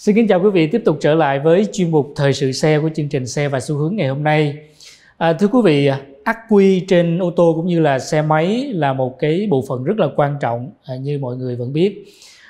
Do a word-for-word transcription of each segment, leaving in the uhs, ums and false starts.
Xin kính chào quý vị, tiếp tục trở lại với chuyên mục Thời sự xe của chương trình Xe và Xu hướng ngày hôm nay. À, thưa quý vị, ắc quy trên ô tô cũng như là xe máy là một cái bộ phận rất là quan trọng, à, như mọi người vẫn biết.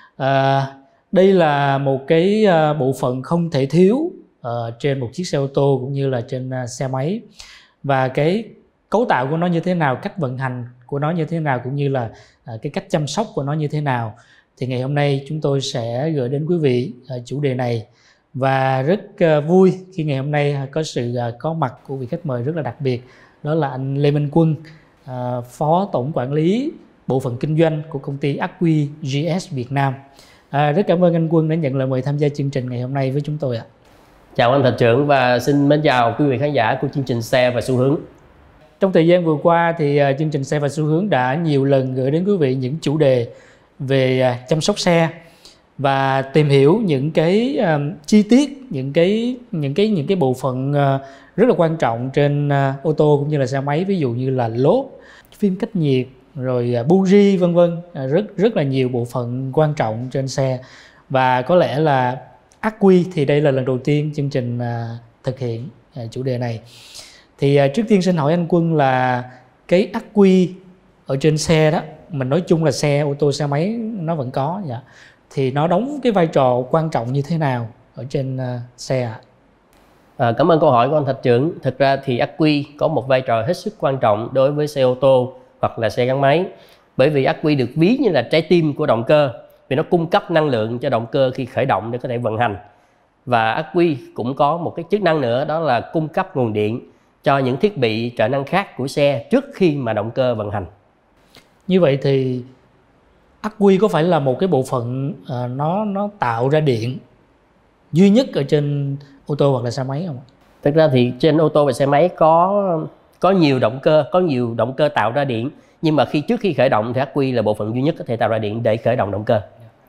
À, đây là một cái bộ phận không thể thiếu uh, trên một chiếc xe ô tô cũng như là trên uh, xe máy. Và cái cấu tạo của nó như thế nào, cách vận hành của nó như thế nào, cũng như là uh, cái cách chăm sóc của nó như thế nào, thì ngày hôm nay chúng tôi sẽ gửi đến quý vị uh, chủ đề này. Và rất uh, vui khi ngày hôm nay uh, có sự uh, có mặt của vị khách mời rất là đặc biệt, đó là anh Lê Minh Quân, uh, Phó Tổng Quản lý Bộ phận Kinh doanh của công ty ắc quy giê ét Việt Nam. À, rất cảm ơn anh Quân đã nhận lời mời tham gia chương trình ngày hôm nay với chúng tôi ạ. Chào anh Thạch Trưởng và xin mến chào quý vị khán giả của chương trình Xe và Xu hướng. Trong thời gian vừa qua thì uh, chương trình Xe và Xu hướng đã nhiều lần gửi đến quý vị những chủ đề về uh, chăm sóc xe và tìm hiểu những cái uh, chi tiết, những cái những cái những cái bộ phận uh, rất là quan trọng trên uh, ô tô cũng như là xe máy, ví dụ như là lốp, phim cách nhiệt, rồi uh, buji vân vân, uh, rất rất là nhiều bộ phận quan trọng trên xe. Và có lẽ là ắc quy thì đây là lần đầu tiên chương trình uh, thực hiện uh, chủ đề này. Thì uh, trước tiên xin hỏi anh Quân là cái ắc quy ở trên xe đó, mình nói chung là xe ô tô, xe máy nó vẫn có, dạ, thì nó đóng cái vai trò quan trọng như thế nào ở trên uh, xe ạ? À, cảm ơn câu hỏi của anh Thạch Trưởng. Thực ra thì ắc quy có một vai trò hết sức quan trọng đối với xe ô tô hoặc là xe gắn máy, bởi vì ắc quy được ví như là trái tim của động cơ, vì nó cung cấp năng lượng cho động cơ khi khởi động để có thể vận hành. Và ắc quy cũng có một cái chức năng nữa, đó là cung cấp nguồn điện cho những thiết bị trợ năng khác của xe trước khi mà động cơ vận hành. Như vậy thì ắc quy có phải là một cái bộ phận uh, nó nó tạo ra điện duy nhất ở trên ô tô hoặc là xe máy không? Thực ra thì trên ô tô và xe máy có có nhiều động cơ, có nhiều động cơ tạo ra điện, nhưng mà khi trước khi khởi động thì ắc quy là bộ phận duy nhất có thể tạo ra điện để khởi động động cơ.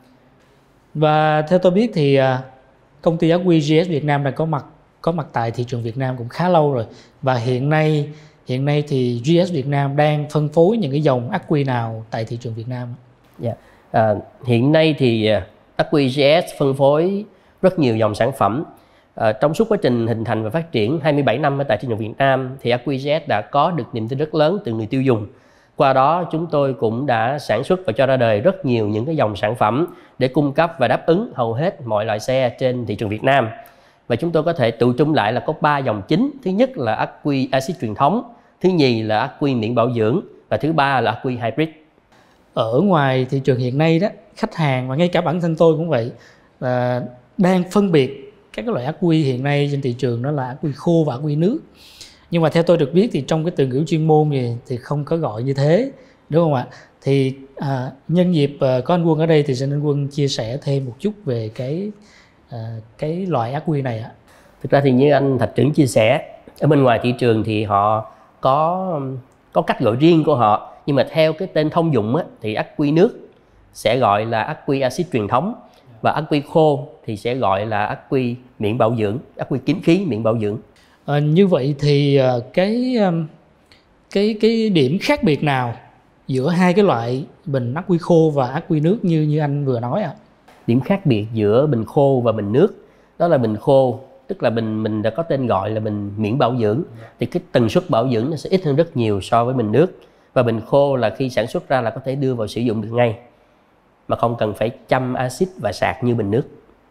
Và theo tôi biết thì uh, công ty ắc quy giê ét Việt Nam đã có mặt có mặt tại thị trường Việt Nam cũng khá lâu rồi, và hiện nay hiện nay thì giê ét Việt Nam đang phân phối những cái dòng ắc quy nào tại thị trường Việt Nam? Yeah. À, hiện nay thì ắc quy giê ét phân phối rất nhiều dòng sản phẩm. À, trong suốt quá trình hình thành và phát triển hai mươi bảy năm ở tại thị trường Việt Nam thì ắc quy giê ét đã có được niềm tin rất lớn từ người tiêu dùng. Qua đó chúng tôi cũng đã sản xuất và cho ra đời rất nhiều những cái dòng sản phẩm để cung cấp và đáp ứng hầu hết mọi loại xe trên thị trường Việt Nam. Và chúng tôi có thể tụ trung lại là có ba dòng chính. Thứ nhất là ắc quy axit truyền thống, thứ nhì là ắc quy miễn bảo dưỡng, và thứ ba là ắc quy hybrid. Ở ngoài thị trường hiện nay đó, khách hàng và ngay cả bản thân tôi cũng vậy, là đang phân biệt các cái loại ắc quy hiện nay trên thị trường, đó là ắc quy khô và ắc quy nước. Nhưng mà theo tôi được biết thì trong cái từ ngữ chuyên môn thì, thì không có gọi như thế, đúng không ạ? Thì à, nhân dịp à, có anh Quân ở đây thì xin anh Quân chia sẻ thêm một chút về cái à, cái loại ắc quy này ạ. Thực ra thì như anh Thạch Trưởng chia sẻ, ở bên ngoài thị trường thì họ có có cách gọi riêng của họ, nhưng mà theo cái tên thông dụng á, thì ắc quy nước sẽ gọi là ắc quy axit truyền thống, và ắc quy khô thì sẽ gọi là ắc quy miễn bảo dưỡng, ắc quy kín khí miễn bảo dưỡng. À, như vậy thì cái cái cái điểm khác biệt nào giữa hai cái loại bình ắc quy khô và ắc quy nước như như anh vừa nói ạ? À? Điểm khác biệt giữa bình khô và bình nước đó là bình khô, tức là bình mình đã có tên gọi là bình miễn bảo dưỡng, thì cái tần suất bảo dưỡng nó sẽ ít hơn rất nhiều so với bình nước. Và bình khô là khi sản xuất ra là có thể đưa vào sử dụng được ngay, mà không cần phải chăm axit và sạc như bình nước.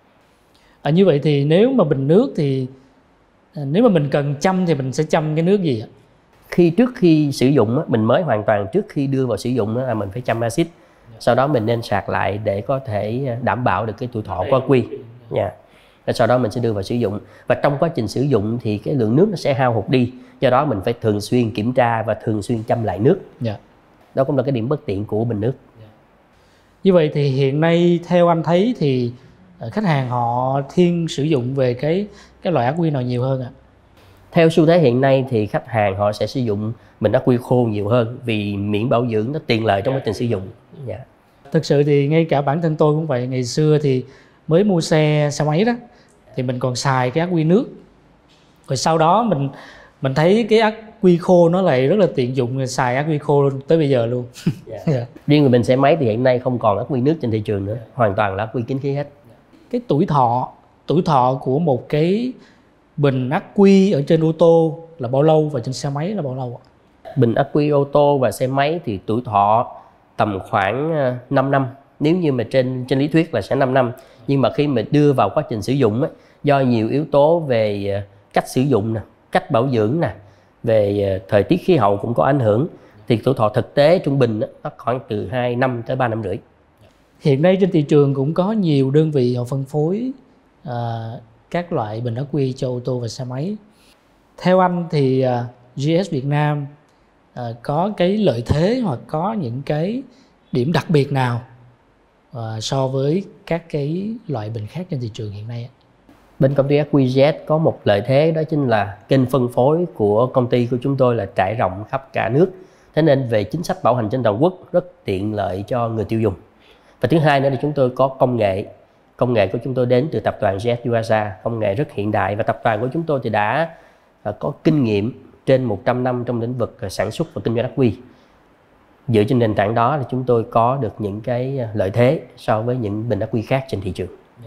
À, như vậy thì nếu mà bình nước thì nếu mà mình cần chăm thì mình sẽ chăm cái nước gì ạ? Khi trước khi sử dụng mình mới hoàn toàn trước khi đưa vào sử dụng là mình phải chăm axit, sau đó mình nên sạc lại để có thể đảm bảo được cái tuổi thọ của ắc quy. Yeah. Sau đó mình sẽ đưa vào sử dụng, và trong quá trình sử dụng thì cái lượng nước nó sẽ hao hụt đi, do đó mình phải thường xuyên kiểm tra và thường xuyên chăm lại nước. Yeah. Đó cũng là cái điểm bất tiện của bình nước. Yeah. Như vậy thì hiện nay theo anh thấy thì khách hàng họ thiên sử dụng về cái cái loại ắc quy nào nhiều hơn ạ? À? Theo xu thế hiện nay thì khách hàng họ sẽ sử dụng bình ắc quy khô nhiều hơn, vì miễn bảo dưỡng nó tiện lợi trong quá trình sử dụng. Yeah. Thực sự thì ngay cả bản thân tôi cũng vậy. Ngày xưa thì mới mua xe xe máy đó thì mình còn xài cái ắc quy nước, rồi sau đó mình mình thấy cái ắc quy khô nó lại rất là tiện dụng, xài ắc quy khô tới bây giờ luôn. Yeah. Yeah. Riêng về bình xe máy thì hiện nay không còn ắc quy nước trên thị trường nữa, hoàn toàn là ắc quy kín khí hết. Cái tuổi thọ tuổi thọ của một cái bình ắc quy ở trên ô tô là bao lâu và trên xe máy là bao lâu ạ? Bình ắc quy ô tô và xe máy thì tuổi thọ tầm khoảng năm năm. Nếu như mà trên trên lý thuyết là sẽ năm năm. Nhưng mà khi mình đưa vào quá trình sử dụng á, do nhiều yếu tố về cách sử dụng nè, cách bảo dưỡng nè, về thời tiết khí hậu cũng có ảnh hưởng, thì tuổi thọ thực tế trung bình á, nó khoảng từ hai năm tới ba năm rưỡi. Hiện nay trên thị trường cũng có nhiều đơn vị họ phân phối à, các loại bình ắc quy cho ô tô và xe máy. Theo anh thì à, giê ét Việt Nam à, có cái lợi thế hoặc có những cái điểm đặc biệt nào à, so với các cái loại bình khác trên thị trường hiện nay? Bên công ty ắc quy giê ét có một lợi thế, đó chính là kênh phân phối của công ty của chúng tôi là trải rộng khắp cả nước. Thế nên về chính sách bảo hành trên toàn quốc rất tiện lợi cho người tiêu dùng. Và thứ hai nữa là chúng tôi có công nghệ. Công nghệ của chúng tôi đến từ tập đoàn giê ét u ét a, công nghệ rất hiện đại, và tập đoàn của chúng tôi thì đã có kinh nghiệm trên một trăm năm trong lĩnh vực sản xuất và kinh doanh ắc quy. Dựa trên nền tảng đó là chúng tôi có được những cái lợi thế so với những bình ắc quy khác trên thị trường.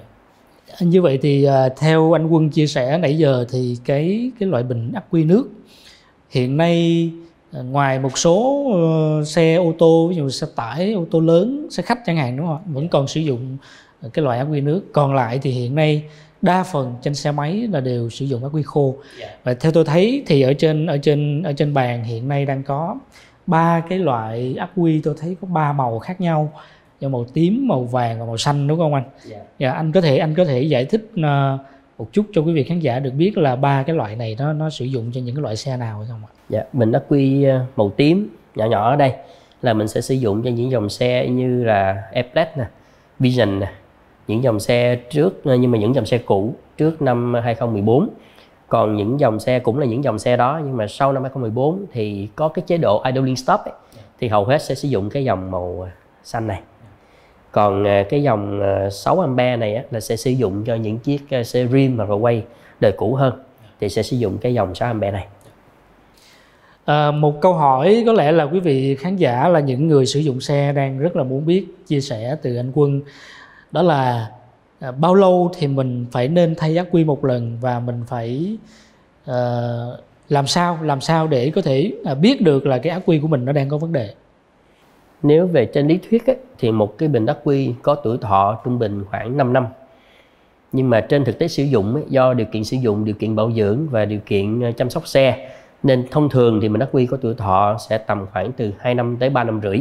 Như vậy thì theo anh Quân chia sẻ nãy giờ thì cái cái loại bình ắc quy nước hiện nay, ngoài một số xe ô tô, ví dụ xe tải, ô tô lớn, xe khách chẳng hạn, đúng không, vẫn còn sử dụng cái loại ắc quy nước. Còn lại thì hiện nay đa phần trên xe máy là đều sử dụng ắc quy khô. Và theo tôi thấy thì ở trên ở trên ở trên bàn hiện nay đang có ba cái loại ắc quy, tôi thấy có ba màu khác nhau, màu tím, màu vàng và màu xanh, đúng không anh? Dạ. Dạ, anh có thể anh có thể giải thích uh, một chút cho quý vị khán giả được biết là ba cái loại này nó nó sử dụng cho những cái loại xe nào không ạ? Dạ, bình ắc quy màu tím nhỏ nhỏ ở đây là mình sẽ sử dụng cho những dòng xe như là Airblade nè, Vision nè, những dòng xe trước, nhưng mà những dòng xe cũ trước năm hai không một bốn. Còn những dòng xe cũng là những dòng xe đó, nhưng mà sau năm hai không một bốn thì có cái chế độ idling stop ấy, thì hầu hết sẽ sử dụng cái dòng màu xanh này. Còn cái dòng sáu ampe này á, là sẽ sử dụng cho những chiếc xe rim hoặc là quay đời cũ hơn, thì sẽ sử dụng cái dòng sáu ampe này. À, một câu hỏi có lẽ là quý vị khán giả là những người sử dụng xe đang rất là muốn biết, chia sẻ từ anh Quân, đó là à, bao lâu thì mình phải nên thay ắc quy một lần, và mình phải à, làm sao làm sao để có thể à, biết được là cái ắc quy của mình nó đang có vấn đề. Nếu về trên lý thuyết ấy, thì một cái bình ắc quy có tuổi thọ trung bình khoảng năm năm. Nhưng mà trên thực tế sử dụng ấy, do điều kiện sử dụng, điều kiện bảo dưỡng và điều kiện chăm sóc xe, nên thông thường thì bình ắc quy có tuổi thọ sẽ tầm khoảng từ hai năm tới ba năm rưỡi.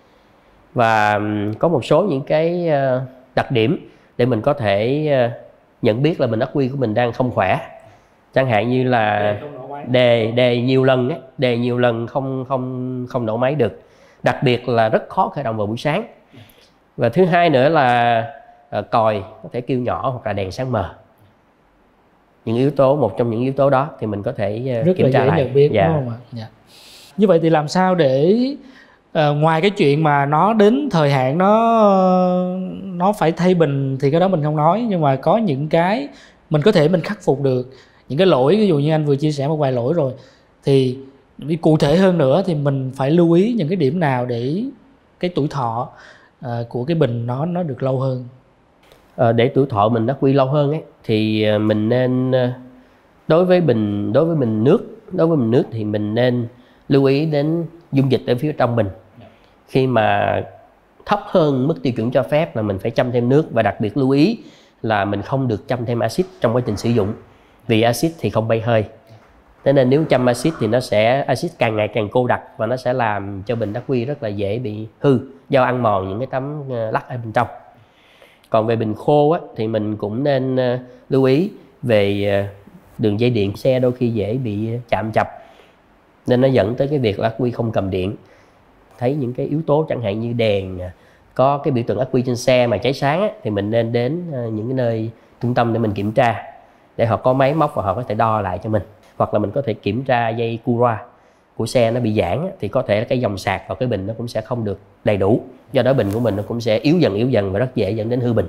Và có một số những cái đặc điểm để mình có thể nhận biết là bình ắc quy của mình đang không khỏe. Chẳng hạn như là đề đề nhiều lần ấy, đề nhiều lần không không không nổ máy được. Đặc biệt là rất khó khởi động vào buổi sáng. Và thứ hai nữa là uh, còi có thể kêu nhỏ hoặc là đèn sáng mờ. Những yếu tố, một trong những yếu tố đó thì mình có thể uh, rất kiểm tra là dễ lại. nhận biết, dạ. đúng không ạ? Dạ. Như vậy thì làm sao để uh, ngoài cái chuyện mà nó đến thời hạn nó nó phải thay bình thì cái đó mình không nói, nhưng mà có những cái mình có thể mình khắc phục được những cái lỗi, ví dụ như anh vừa chia sẻ một vài lỗi rồi, thì đi cụ thể hơn nữa thì mình phải lưu ý những cái điểm nào để cái tuổi thọ uh, của cái bình nó nó được lâu hơn. À, để tuổi thọ mình ắc quy lâu hơn ấy, thì mình nên đối với bình đối với bình nước đối với bình nước thì mình nên lưu ý đến dung dịch ở phía trong bình. Khi mà thấp hơn mức tiêu chuẩn cho phép là mình phải châm thêm nước, và đặc biệt lưu ý là mình không được châm thêm axit trong quá trình sử dụng, vì axit thì không bay hơi. Thế nên nếu châm axit thì nó sẽ axit càng ngày càng cô đặc, và nó sẽ làm cho bình ắc quy rất là dễ bị hư do ăn mòn những cái tấm lắc ở bên trong. Còn về bình khô á, thì mình cũng nên uh, lưu ý về uh, đường dây điện xe đôi khi dễ bị chạm chập, nên nó dẫn tới cái việc là ắc quy không cầm điện. Thấy những cái yếu tố chẳng hạn như đèn có cái biểu tượng ắc quy trên xe mà cháy sáng á, thì mình nên đến uh, những cái nơi trung tâm để mình kiểm tra, để họ có máy móc và họ có thể đo lại cho mình. Hoặc là mình có thể kiểm tra dây Cura của xe nó bị giãn, thì có thể cái dòng sạc vào cái bình nó cũng sẽ không được đầy đủ, do đó bình của mình nó cũng sẽ yếu dần yếu dần và rất dễ dẫn đến hư bình.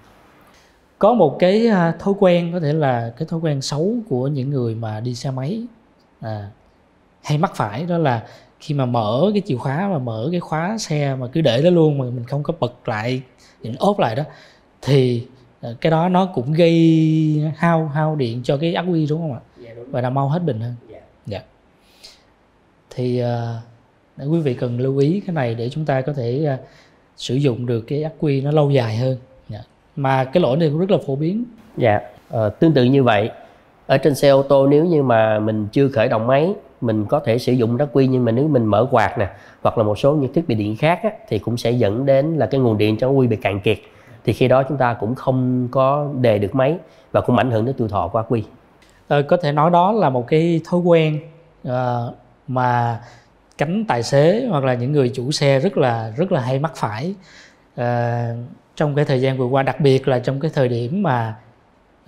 Có một cái thói quen, có thể là cái thói quen xấu của những người mà đi xe máy à, hay mắc phải, đó là khi mà mở cái chìa khóa và mở cái khóa xe mà cứ để đó luôn mà mình không có bật lại, mình ốp lại đó, thì cái đó nó cũng gây hao hao điện cho cái ắc quy đúng không ạ? Dạ, đúng. Và làm mau hết bình hơn. Dạ. Dạ. Thì uh, quý vị cần lưu ý cái này để chúng ta có thể uh, sử dụng được cái ắc quy nó lâu dài hơn. Dạ. Mà cái lỗi này cũng rất là phổ biến. Dạ. Ờ, tương tự như vậy, ở trên xe ô tô nếu như mà mình chưa khởi động máy, mình có thể sử dụng ắc quy, nhưng mà nếu mình mở quạt nè hoặc là một số những thiết bị điện khác á, thì cũng sẽ dẫn đến là cái nguồn điện trong ắc quy bị cạn kiệt. Thì khi đó chúng ta cũng không có đề được máy và cũng ảnh hưởng đến tuổi thọ của ắc quy. Ờ, có thể nói đó là một cái thói quen uh, mà cánh tài xế hoặc là những người chủ xe rất là rất là hay mắc phải uh, trong cái thời gian vừa qua, đặc biệt là trong cái thời điểm mà uh,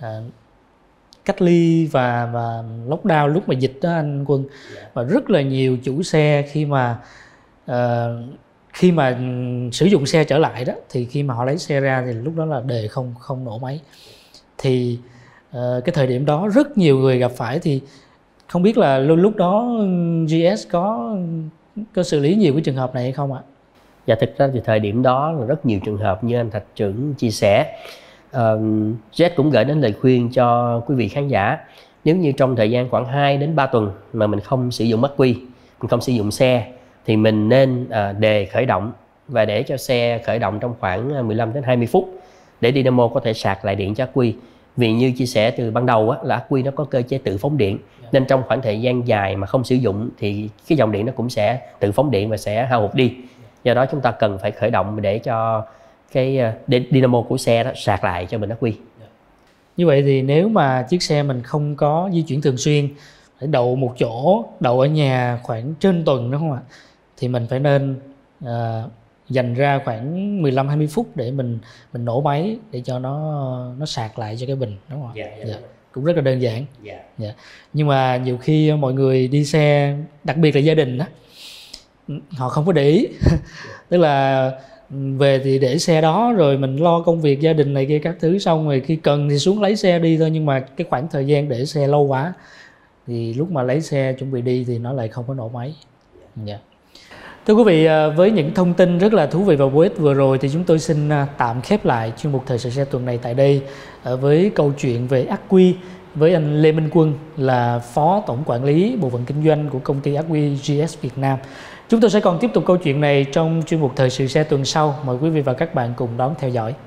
cách ly và và lockdown lúc mà dịch đó anh Quân. Và rất là nhiều chủ xe khi mà uh, khi mà sử dụng xe trở lại đó, thì khi mà họ lấy xe ra thì lúc đó là đề không không nổ máy. Thì uh, cái thời điểm đó rất nhiều người gặp phải. Thì không biết là lúc đó giê ét có có xử lý nhiều cái trường hợp này hay không ạ? Dạ, thực ra thì thời điểm đó là rất nhiều trường hợp như anh Thạch trưởng chia sẻ. Uh, giê ét cũng gửi đến lời khuyên cho quý vị khán giả, nếu như trong thời gian khoảng hai đến ba tuần mà mình không sử dụng ắc quy, mình không sử dụng xe, thì mình nên uh, đề khởi động và để cho xe khởi động trong khoảng mười lăm đến hai mươi phút để Dynamo có thể sạc lại điện cho ắc quy. Vì như chia sẻ từ ban đầu á, là ắc quy nó có cơ chế tự phóng điện, nên trong khoảng thời gian dài mà không sử dụng thì cái dòng điện nó cũng sẽ tự phóng điện và sẽ hao hụt đi. Do đó chúng ta cần phải khởi động để cho cái Dynamo của xe đó sạc lại cho bình ắc quy. Như vậy thì nếu mà chiếc xe mình không có di chuyển thường xuyên, phải đậu một chỗ, đậu ở nhà khoảng trên tuần đúng không ạ? Thì mình phải nên uh, dành ra khoảng mười lăm hai mươi phút để mình mình nổ máy để cho nó nó sạc lại cho cái bình, đúng không ạ? Dạ, dạ. Dạ. Cũng rất là đơn giản. Dạ. Dạ. Nhưng mà nhiều khi mọi người đi xe, đặc biệt là gia đình đó, họ không có để ý. Tức là về thì để xe đó rồi mình lo công việc gia đình này kia các thứ, xong rồi khi cần thì xuống lấy xe đi thôi. Nhưng mà cái khoảng thời gian để xe lâu quá thì lúc mà lấy xe chuẩn bị đi thì nó lại không có nổ máy. Yeah. Thưa quý vị, với những thông tin rất là thú vị và bổ ích vừa rồi thì chúng tôi xin tạm khép lại chuyên mục Thời sự xe tuần này tại đây với câu chuyện về ắc quy với anh Lê Minh Quân, là Phó Tổng Quản lý Bộ phận Kinh doanh của công ty ắc quy giê ét Việt Nam. Chúng tôi sẽ còn tiếp tục câu chuyện này trong chuyên mục Thời sự xe tuần sau. Mời quý vị và các bạn cùng đón theo dõi.